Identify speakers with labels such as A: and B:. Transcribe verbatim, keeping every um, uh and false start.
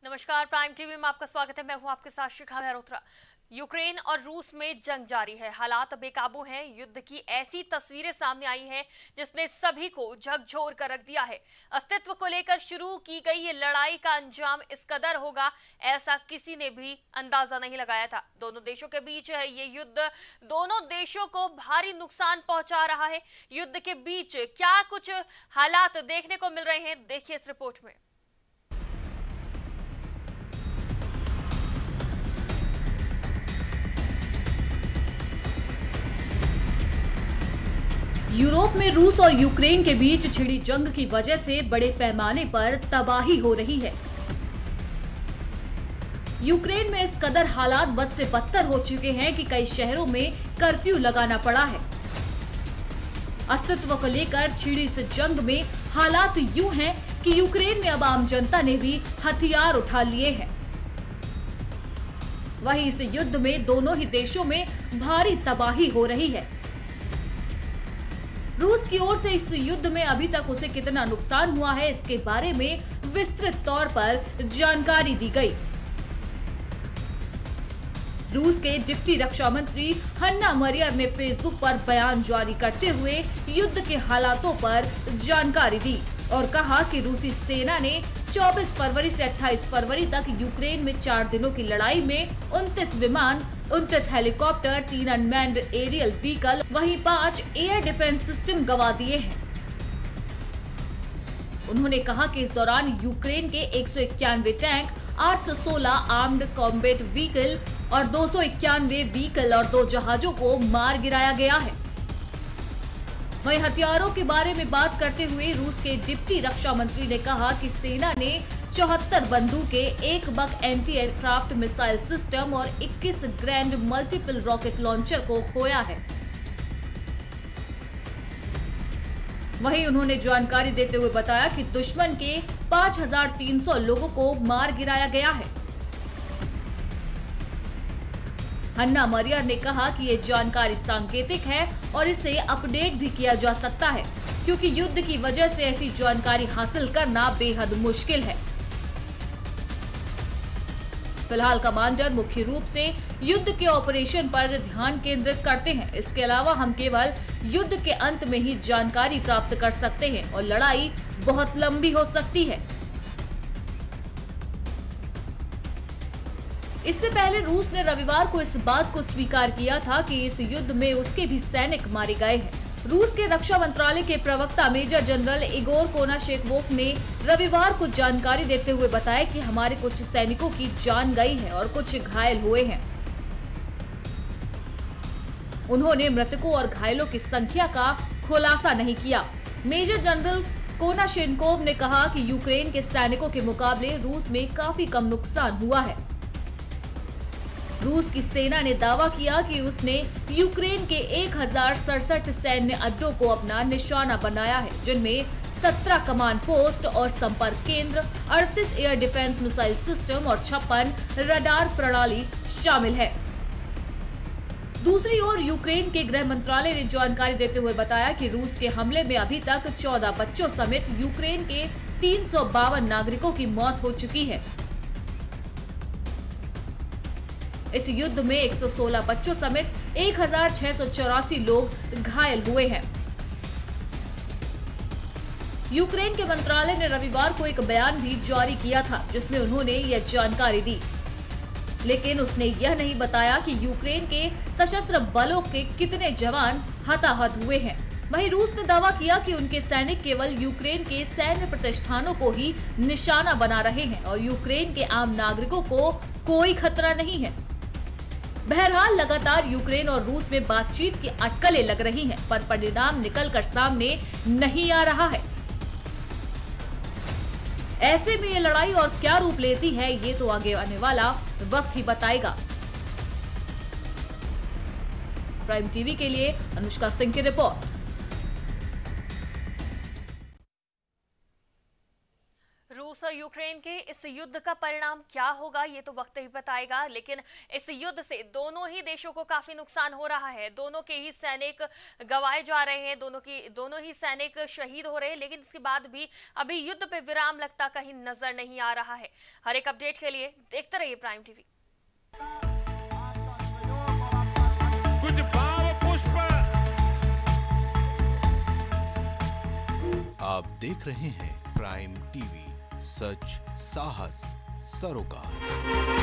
A: नमस्कार, prime TV में आपका स्वागत है। मैं हूं आपके साथ शिखा मेहरोत्रा। यूक्रेन और रूस में जंग जारी है, हालात बेकाबू हैं। युद्ध की ऐसी तस्वीरें सामने आई हैं जिसने सभी को झकझोर कर रख दिया है। अस्तित्व को लेकर शुरू की गई ये लड़ाई का अंजाम इस कदर होगा, ऐसा किसी ने भी अंदाजा नहीं लगाया था। दोनों देशों के बीच है ये युद्ध, दोनों देशों को भारी नुकसान पहुंचा रहा है। युद्ध के बीच क्या कुछ हालात देखने को मिल रहे हैं, देखिए इस रिपोर्ट में।
B: यूरोप में रूस और यूक्रेन के बीच छिड़ी जंग की वजह से बड़े पैमाने पर तबाही हो रही है। यूक्रेन में इस कदर हालात बद से बदतर हो चुके हैं कि कई शहरों में कर्फ्यू लगाना पड़ा है। अस्तित्व को लेकर छिड़ी इस जंग में हालात यूं हैं कि यूक्रेन में अब आम जनता ने भी हथियार उठा लिए हैं। वहीं इस युद्ध में दोनों ही देशों में भारी तबाही हो रही है। रूस की ओर से इस युद्ध में अभी तक उसे कितना नुकसान हुआ है, इसके बारे में विस्तृत तौर पर जानकारी दी गई। रूस के डिप्टी रक्षा मंत्री हन्ना मरियर ने फेसबुक पर बयान जारी करते हुए युद्ध के हालातों पर जानकारी दी और कहा कि रूसी सेना ने चौबीस फरवरी से अट्ठाईस फरवरी तक यूक्रेन में चार दिनों की लड़ाई में उनतीस विमान, उनतीस हेलीकॉप्टर, तीन अनमैन्ड एरियल व्हीकल, वहीं पांच एयर डिफेंस सिस्टम गंवा दिए हैं। उन्होंने कहा कि इस दौरान यूक्रेन के एक सौ इक्यानवे टैंक, आठ सौ सोलह आर्म्ड कॉम्बैट व्हीकल और दो सौ इक्यानवे व्हीकल और दो जहाजों को मार गिराया गया है। वहीं हथियारों के बारे में बात करते हुए रूस के डिप्टी रक्षा मंत्री ने कहा कि सेना ने चौहत्तर बंदूकें, एक Buk anti aircraft missile system और इक्कीस ग्रैंड मल्टीपल रॉकेट लॉन्चर को खोया है। वहीं उन्होंने जानकारी देते हुए बताया कि दुश्मन के पाँच हज़ार तीन सौ लोगों को मार गिराया गया है। हन्ना मरियर ने कहा कि ये जानकारी सांकेतिक है और इसे अपडेट भी किया जा सकता है, क्योंकि युद्ध की वजह से ऐसी जानकारी हासिल करना बेहद मुश्किल है। फिलहाल कमांडर मुख्य रूप से युद्ध के ऑपरेशन पर ध्यान केंद्रित करते हैं। इसके अलावा हम केवल युद्ध के अंत में ही जानकारी प्राप्त कर सकते हैं और लड़ाई बहुत लंबी हो सकती है। इससे पहले रूस ने रविवार को इस बात को स्वीकार किया था कि इस युद्ध में उसके भी सैनिक मारे गए हैं। रूस के रक्षा मंत्रालय के प्रवक्ता मेजर जनरल इगोर कोनाशेकोव ने रविवार को जानकारी देते हुए बताया कि हमारे कुछ सैनिकों की जान गई है और कुछ घायल हुए हैं। उन्होंने मृतकों और घायलों की संख्या का खुलासा नहीं किया। मेजर जनरल कोनाशेकोव ने कहा कि यूक्रेन के सैनिकों के मुकाबले रूस में काफी कम नुकसान हुआ है। रूस की सेना ने दावा किया कि उसने यूक्रेन के एक हजार सड़सठ सैन्य अड्डों को अपना निशाना बनाया है, जिनमें सत्रह कमांड पोस्ट और संपर्क केंद्र, अड़तीस एयर डिफेंस मिसाइल सिस्टम और छप्पन रडार प्रणाली शामिल है। दूसरी ओर यूक्रेन के गृह मंत्रालय ने जानकारी देते हुए बताया कि रूस के हमले में अभी तक चौदह बच्चों समेत यूक्रेन के तीन सौ बावन नागरिकों की मौत हो चुकी है। इस युद्ध में एक सौ सोलह बच्चों समेत एक हजार छह सौ चौरासी लोग घायल हुए हैं। यूक्रेन के मंत्रालय ने रविवार को एक बयान भी जारी किया था, जिसमें उन्होंने यह जानकारी दी, लेकिन उसने यह नहीं बताया कि यूक्रेन के सशस्त्र बलों के कितने जवान हताहत हुए हैं। वहीं रूस ने दावा किया कि उनके सैनिक केवल यूक्रेन के सैन्य प्रतिष्ठानों को ही निशाना बना रहे हैं और यूक्रेन के आम नागरिकों को कोई खतरा नहीं है। बहरहाल लगातार यूक्रेन और रूस में बातचीत की अटकलें लग रही हैं, पर परिणाम निकलकर सामने नहीं आ रहा है। ऐसे में ये लड़ाई और क्या रूप लेती है, ये तो आगे आने वाला वक्त ही बताएगा। प्राइम टीवी के लिए अनुष्का सिंह की रिपोर्ट।
A: रूस और यूक्रेन के इस युद्ध का परिणाम क्या होगा ये तो वक्त ही बताएगा, लेकिन इस युद्ध से दोनों ही देशों को काफी नुकसान हो रहा है। दोनों के ही सैनिक गंवाए जा रहे हैं, दोनों की दोनों ही सैनिक शहीद हो रहे हैं, लेकिन इसके बाद भी अभी युद्ध पे विराम लगता कहीं नजर नहीं आ रहा है। हर एक अपडेट के लिए देखते रहिए प्राइम टीवी।
C: कुछ भाव पुष्प
D: आप देख रहे हैं प्राइम टीवी, सच साहस सरोकार।